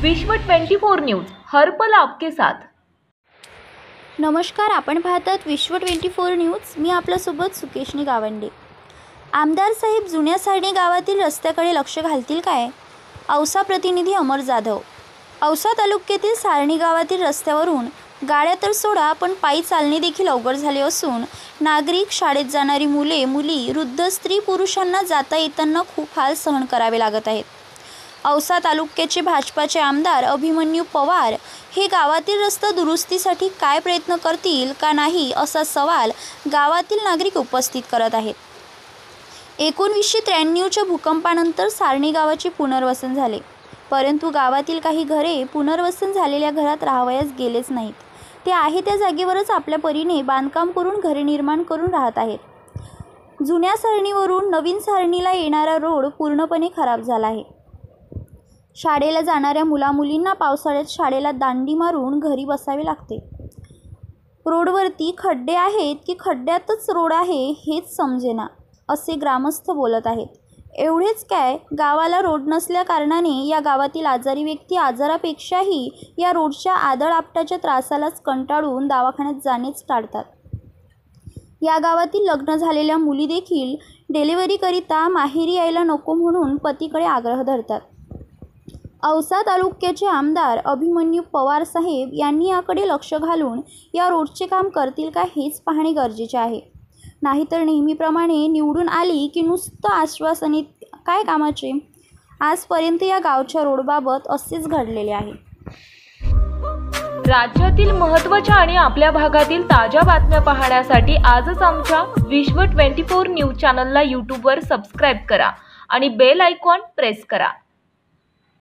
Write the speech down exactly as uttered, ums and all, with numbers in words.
विश्व चोवीस न्यूज हर पल आपके साथ। नमस्कार, आपण पाहतात विश्व चोवीस न्यूज। मी आपल्यासोबत सुकेशनी गावंडे। आमदार साहेब जुन्या सारणी गावातील रस्त्याकडे लक्ष घालतील काय? औसा प्रतिनिधी अमर जाधव। औसा तालुक्यातील सारणी गावातील रस्त्यावरून गाड्या तर सोडा पण पायी चालणे देखील अवघड झाले असून नागरिक, शाळेत जाणारी मुले, मुली, वृद्ध, स्त्री पुरुषांना जाता येताना खूप हाल सहन करावे लागत आहेत। औसा तालुक्याचे भाजपाचे आमदार अभिमन्यू पवार हे गावातील रस्ता दुरुस्तीसाठी काय प्रयत्न करतील का नाही असा सवाल गावातील नागरिक उपस्थित करत आहेत। एकोणीसशे त्र्याण्णवच्या भूकंपानंतर सारणी गावाचे पुनर्वसन झाले, परंतु गावातील काही घरे पुनर्वसन झालेल्या घरात राहावयास गेलेच नाहीत। ते आहे त्या जागेवरच आपल्या परीने बांधकाम करून घरे निर्माण करून राहत आहेत। जुन्या सारणीवरून नवीन सारणीला येणारा रोड पूर्णपणे खराब झाला आहे। शाळेला जाणाऱ्या मुलामुलींना पावसाळ्यात शाळेला दांडी मारून घरी बसावे लागते। रोडवरती खड्डे आहेत की खड्ड्यातच रोड आहे हेच समजेना असे ग्रामस्थ बोलत आहेत। एवढेच काय, गावाला रोड नसल्या कारणाने या गावातील आजारी व्यक्ती आजारापेक्षाही या रोडच्या आदळआपटाच्या त्रासालाच कंटाळून दवाखान्यात जाणेच टाळतात। या गावातील लग्न झालेल्या मुली देखील डिलिव्हरीकरिता माहेरी यायला नको म्हणून पतीकडे आग्रह धरतात। औसा तालुक्याचे आमदार अभिमन्यू पवार साहेब यांनी याकडे लक्ष घालून या रोडचे काम करतील का हेच पाहणे गरजेचे आहे। नाहीतर नेहमीप्रमाणे निवडून आली की नुसतं आश्वासने काय कामाचे। आजपर्यंत या गावच्या रोडबाबत असेच घडलेले आहे। राज्यातील महत्त्वाच्या आणि आपल्या भागातील ताज्या बातम्या पाहण्यासाठी आजच आमच्या विश्व चोवीस न्यूज चॅनलला यूट्यूबवर सबस्क्राईब करा आणि बेल आयकॉन प्रेस करा।